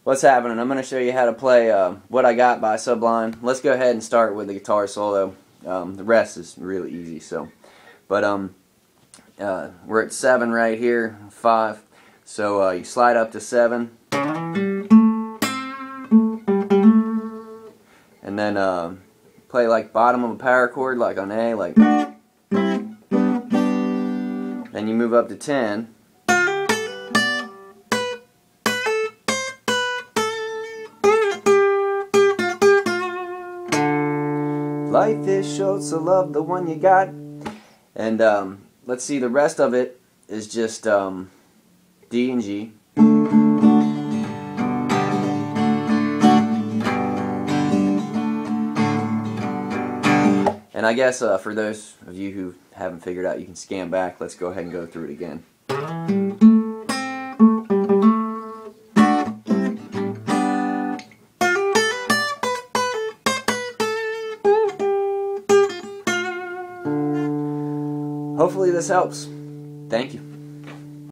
What's happening? I'm going to show you how to play What I Got by Sublime. Let's go ahead and start with the guitar solo. The rest is really easy. But we're at 7 right here, 5. So you slide up to 7, and then play like bottom of a power chord, like on A, like. Then you move up to 10. Life is short, so love the one you got. And let's see, the rest of it is just D and G. And I guess for those of you who haven't figured out, you can scan back. Let's go ahead and go through it again. Hopefully this helps. Thank you.